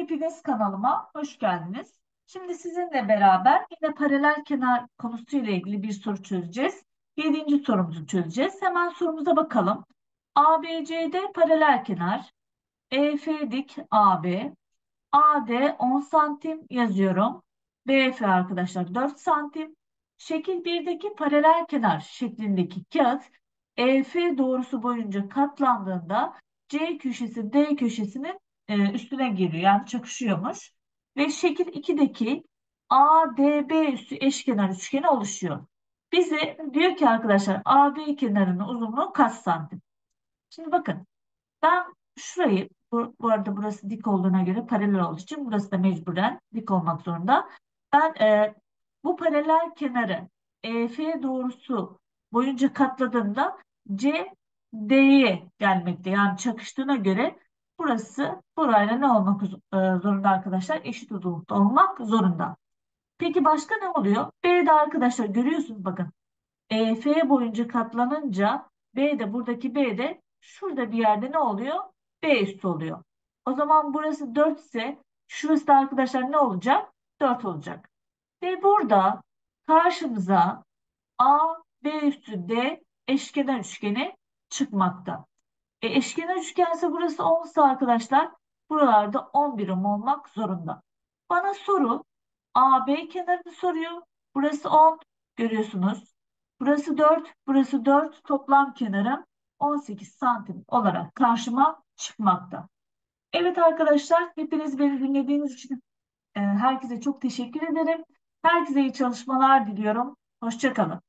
Hepiniz kanalıma hoş geldiniz. Şimdi sizinle beraber yine paralel kenar konusuyla ilgili bir soru çözeceğiz. 7. sorumuzu çözeceğiz. Hemen sorumuza bakalım. ABCD paralel kenar, EF dik AB, AD 10 santim yazıyorum. BF arkadaşlar 4 santim. Şekil 1'deki paralel kenar şeklindeki kağıt EF doğrusu boyunca katlandığında C köşesi D köşesinin üstüne geliyor. Yani çakışıyormuş. Ve şekil 2'deki ADB üstü eşkenar üçgeni oluşuyor. Bize diyor ki arkadaşlar AB kenarının uzunluğu kaç santim? Şimdi bakın. Ben şurayı, bu arada burası dik olduğuna göre paralel olduğu için burası da mecburen dik olmak zorunda. Ben bu paralel kenarı EF doğrusu boyunca katladığımda C D'ye gelmekte. Yani çakıştığına göre burası burayla ne olmak zorunda arkadaşlar? Eşit uzunlukta olmak zorunda. Peki başka ne oluyor? B'de arkadaşlar görüyorsunuz bakın. EF boyunca katlanınca B de buradaki B de şurada bir yerde ne oluyor? B üstü oluyor. O zaman burası 4 ise şurası da arkadaşlar ne olacak? 4 olacak. Ve burada karşımıza A, B üstü D eşkenar üçgeni çıkmakta. Eşkenar üçgense burası 10 ise arkadaşlar buralarda 10 birim olmak zorunda. Bana soru AB kenarını soruyor. Burası 10 görüyorsunuz. Burası 4, burası 4 toplam kenarım 18 santim olarak karşıma çıkmakta. Evet arkadaşlar hepiniz beni dinlediğiniz için herkese çok teşekkür ederim. Herkese iyi çalışmalar diliyorum. Hoşça kalın.